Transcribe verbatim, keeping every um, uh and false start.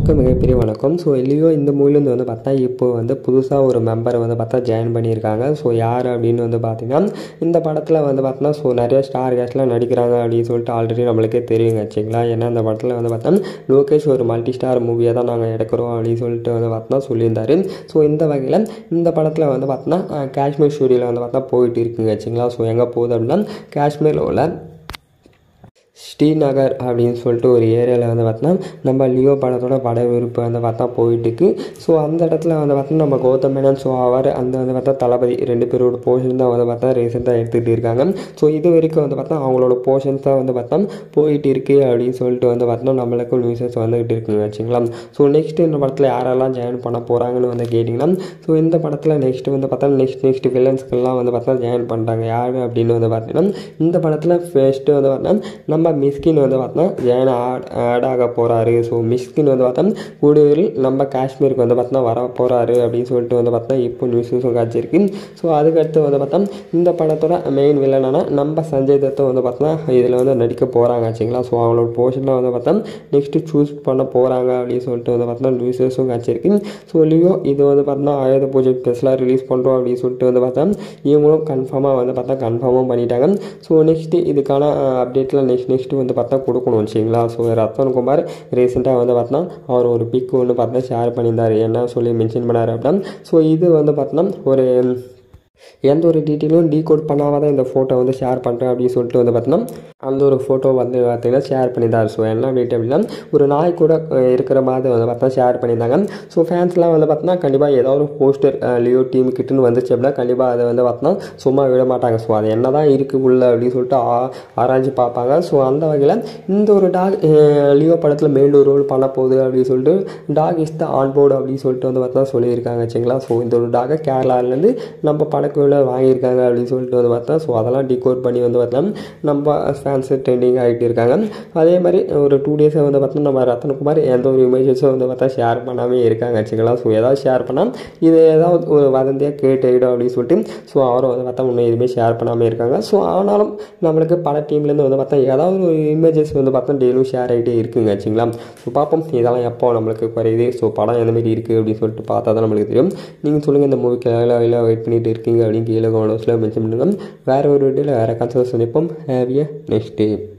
எல்லாருக்கும் மிகப்பெரிய வணக்கம். ஸோ லியோ இந்த மூவிலேருந்து வந்து பார்த்தா இப்போ வந்து புதுசாக ஒரு மெம்பரை வந்து பார்த்தா ஜாயின் பண்ணியிருக்காங்க. ஸோ யார் அப்படின்னு வந்து பார்த்தீங்கன்னா இந்த படத்தில் வந்து பார்த்தோன்னா ஸோ நிறைய ஸ்டார் கேஸ்ட்லாம் நடிக்கிறாங்க அப்படின்னு சொல்லிட்டு ஆல்ரெடி நம்மளுக்கே தெரியுங்க வச்சுங்களா. ஏன்னா இந்த படத்தில் வந்து பார்த்தோன்னா லோகேஷ் ஒரு மல்டி ஸ்டார் மூவியை தான் நாங்கள் எடுக்கிறோம் அப்படின்னு சொல்லிட்டு வந்து பார்த்தோன்னா சொல்லியிருந்தாரு. ஸோ இந்த வகையில் இந்த படத்தில் வந்து பார்த்தோன்னா காஷ்மீர் ஸ்டூடியோவில் வந்து பார்த்தா போயிட்டு இருக்குங்க வச்சுங்களா. ஸோ எங்கே போகுது அப்படின்னா காஷ்மீரில் உள்ள ஸ்ரீநகர் அப்படின்னு சொல்லிட்டு ஒரு ஏரியாவில் வந்து பார்த்தோன்னா நம்ம லியோ படத்தோட படவிருப்பு வந்து பார்த்தா போயிட்டுருக்கு. ஸோ அந்த இடத்துல வந்து பார்த்தோன்னா நம்ம கௌதம் மேனன் ஸோ அவர் அந்த வந்து பார்த்தா தளபதி ரெண்டு பேரோட போர்ஷன் தான் வந்து பார்த்தா ரீசெண்டாக எடுத்துகிட்டு இருக்காங்க. ஸோ இது வரைக்கும் வந்து பார்த்தா அவங்களோட போர்ஷன்ஸ் தான் வந்து பார்த்தா போயிட்டு இருக்குது அப்படின்னு சொல்லிட்டு வந்து பார்த்தோன்னா நம்மளுக்கும் நியூஸஸ் வந்துகிட்டு இருக்குங்க வச்சுங்களா. ஸோ நெக்ஸ்ட் இந்த படத்தில் யாரெல்லாம் ஜாயின் பண்ண போகிறாங்கன்னு வந்து கேட்டிங்கன்னா ஸோ இந்த படத்தில் நெக்ஸ்ட் வந்து பார்த்தா நெக்ஸ்ட் நெக்ஸ்ட் வில்லன்ஸ்கெல்லாம் வந்து பார்த்தா ஜாயின் பண்ணுறாங்க. யார் அப்படின்னு வந்து பார்த்தீங்கன்னா இந்த படத்தில் ஃபர்ஸ்ட்டு வந்து பார்த்தா நம்ம மிஷ்கின் வந்து பார்த்தோன்னா ஜாயின் ஆட் ஆட் ஆக போகிறாரு. ஸோ மிஷ்கின் வந்து பார்த்தா கூடுதல் நம்ம காஷ்மீருக்கு வந்து பார்த்தோன்னா வர போகிறாரு அப்படின்னு சொல்லிட்டு வந்து பார்த்தா இப்போ நியூஸும் காய்ச்சிருக்கு. ஸோ அதுக்கடுத்து வந்து பார்த்தா இந்த படத்தோட மெயின் வில்லனான நம்ம சஞ்சய் தத்தை வந்து பார்த்தோன்னா இதில் வந்து நடிக்க போகிறாங்க ஆச்சுங்களா. ஸோ அவங்களோட போர்ஷனில் வந்து பார்த்தா நெக்ஸ்ட்டு சூஸ் பண்ண போகிறாங்க அப்படின்னு சொல்லிட்டு வந்து பார்த்தா நியூஸஸும் காய்ச்சிருக்கு. ஸோ லியோ இது வந்து பார்த்தோன்னா ஆயுத பூஜை ஸ்பெஷலாக ரிலீஸ் பண்ணுறோம் அப்படின்னு சொல்லிட்டு வந்து பார்த்தா இவங்களும் கன்ஃபார்மாக வந்து பார்த்தா கன்ஃபார்மும் பண்ணிட்டாங்க. ஸோ நெக்ஸ்ட்டு இதுக்கான அப்டேட்டில் நெக்ஸ்ட் நெக்ஸ்ட்டு வந்து பார்த்தா கொடுக்கணும் வச்சிங்களா. ஸோ ரத்தன் குமார் ரீசெண்டாக வந்து பார்த்தா அவர் ஒரு பிக் ஒன்று பார்த்தா ஷேர் பண்ணியிருந்தார். என்ன சொல்லி மென்ஷன் பண்ணார் அப்படின்னா ஸோ இது வந்து பார்த்தோன்னா ஒரு எந்த ஒரு டீட்டெயிலும் டீகோட் பண்ணாமல் தான் இந்த ஃபோட்டோ வந்து ஷேர் பண்ணுறேன் அப்படின்னு சொல்லிட்டு வந்து பார்த்தோன்னா அந்த ஒரு ஃபோட்டோ வந்து பார்த்தீங்கன்னா ஷேர் பண்ணியிருந்தார். ஸோ என்ன டீட்டெயில் அப்படின்னா ஒரு நாய் கூட இருக்கிற மாதிரி வந்து பார்த்தா ஷேர் பண்ணியிருந்தாங்க. ஸோ ஃபேன்ஸ்லாம் வந்து பார்த்தோன்னா கண்டிப்பாக ஏதாவது ஒரு போஸ்டர் லியோ டீம் கிட்டன்னு வந்துச்சு அப்படின்னா கண்டிப்பாக அதை வந்து பார்த்தோன்னா சும்மா விட மாட்டாங்க. ஸோ அது என்ன தான் இருக்குது உள்ள அப்படின்னு சொல்லிட்டு ஆராய்ச்சி பார்ப்பாங்க. ஸோ அந்த வகையில் இந்த ஒரு டாக் லியோ படத்தில் மெயின் ரோல் பண்ண போகுது அப்படின்னு சொல்லிட்டு dog is the on board அப்படின்னு சொல்லிட்டு வந்து பார்த்தா சொல்லியிருக்காங்க வச்சுங்களா. ஸோ இந்த ஒரு டாகை கேரளாவிலேருந்து நம்ம படக்கு வாங்கியிருக்காங்க அப்படின்னு சொல்லிட்டு வந்து பார்த்தா ஸோ அதெல்லாம் டிகோட் பண்ணி வந்து பார்த்தா நம்ம ஃபேன்ஸு ட்ரெண்டிங் ஆகிட்டு இருக்காங்க. அதே மாதிரி ஒரு டூ டேஸை வந்து பார்த்தா நம்ம ரத்தனகுமார் எந்த ஒரு இமேஜஸும் வந்து பார்த்தா ஷேர் பண்ணாமே இருக்காங்க வச்சுக்கலாம். ஸோ ஏதாவது ஷேர் பண்ணால் இது ஏதாவது ஒரு வதந்தியாக கேட்டுடும் அப்படின்னு சொல்லிட்டு ஸோ அவரும் வந்து பார்த்தா இன்னும் எதுவுமே ஷேர் பண்ணாமல் இருக்காங்க. ஸோ ஆனாலும் நம்மளுக்கு பல டீம்லேருந்து வந்து பார்த்தா ஏதாவது ஒரு இமேஜஸ் வந்து பார்த்தா டெய்லியும் ஷேர் ஆகிட்டே இருக்குங்க வச்சுங்களா. ஸோ பார்ப்போம் இதெல்லாம் எப்போ நம்மளுக்கு குறையுது. ஸோ படம் எந்த மாதிரி இருக்குது அப்படின்னு சொல்லிட்டு பார்த்தா தான் நம்மளுக்கு தெரியும். நீங்கள் சொல்லுங்கள் இந்த மூவிக்கு எல்லாம் வெயிட் பண்ணிட்டு இருக்கீங்க அப்படின்னு கீழே கமெண்ட்ஸில் மென்ஷன் பண்ணுங்கள். வேறு ஒரு வீடியோவில் வேறு கான்செப்ட் சந்திப்போம். Have a next day.